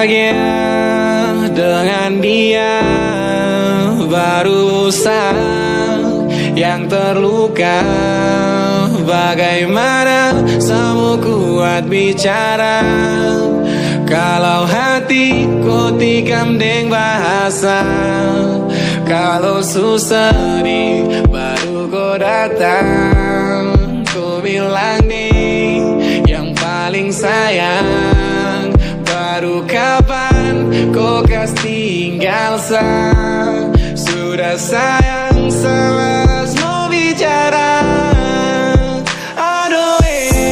bahagia dengan dia, berusaha yang terluka. Bagaimana semua kuat bicara kalau hatiku tikam deng bahasa. Kalau susah nih baru kau datang, ku bilang nih yang paling sayang. Baru kapan kau kasih tinggal sudah sayang selas mau bicara. Aduh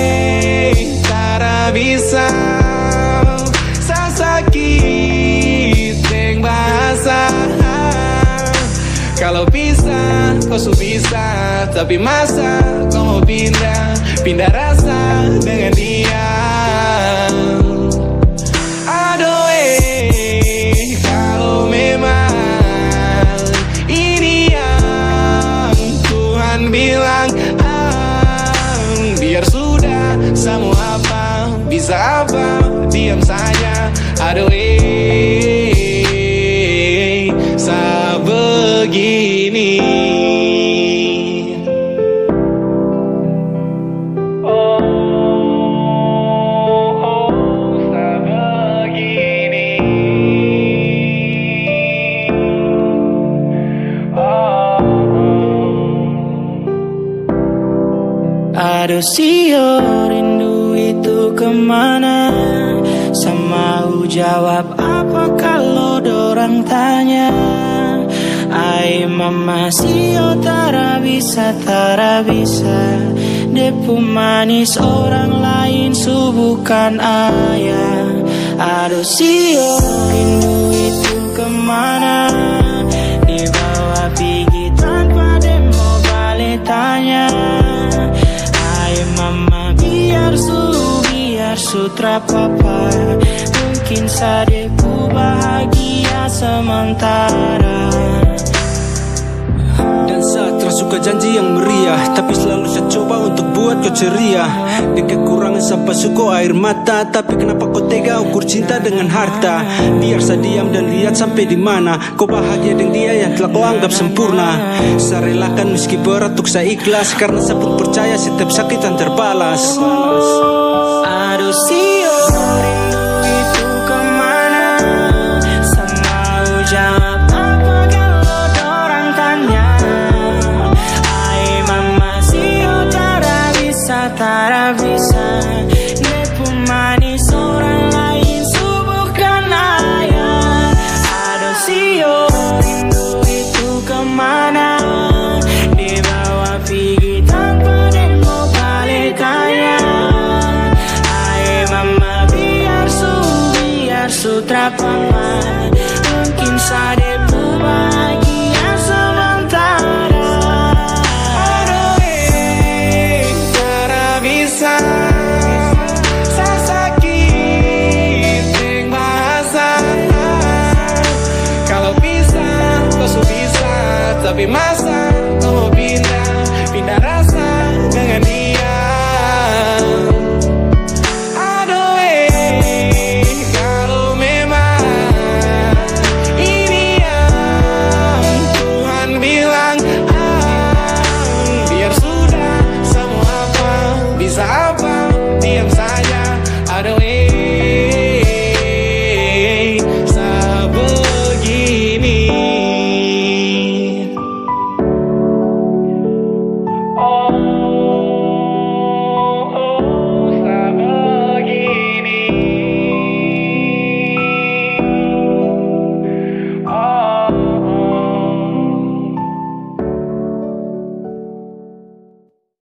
tak bisa sakit yang bahasa. Kalau bisa kau su bisa, tapi masa kau mau pindah rasa dengan dia. Kalau memang ini yang Tuhan bilang, biar sudah semua apa, bisa apa, diam saja. Begini. Aduh sio, rindu itu kemana? Sama jawab apa kalau dorang tanya? Ay mama sio tara bisa Depu manis orang lain su bukan ayah. Aduh sio, rindu itu kemana? Dibawa pergi tanpa demo balik tanya. Ay mama biar sutra papa, mungkin saja ku bahagia sementara. Dan saat tersuka janji yang meriah, tapi selalu saya coba untuk buat kau ceria. Di kekurangan sampai suku air mata, tapi kenapa kau tega ukur cinta dengan harta? Biar saya diam dan lihat sampai di mana kau bahagia dengan dia yang telah kau anggap sempurna. Saya relakan meski berat untuk saya ikhlas, karena saya pun percaya setiap sakit yang terbalas. Aduh sio, rindu itu kemana? Sama jawab apa kalau dorang tanya? Ay mama sio tara bisa Depu manis orang lain su bukan ayah. Aduh sio, rindu itu kemana? Dibawa pergi tanpa demo balik tanya. Sutra papa, mungkin saja bahagia sementara. Tak bisa sakit yang bahasa. Kalau bisa kau su bisa, tapi mas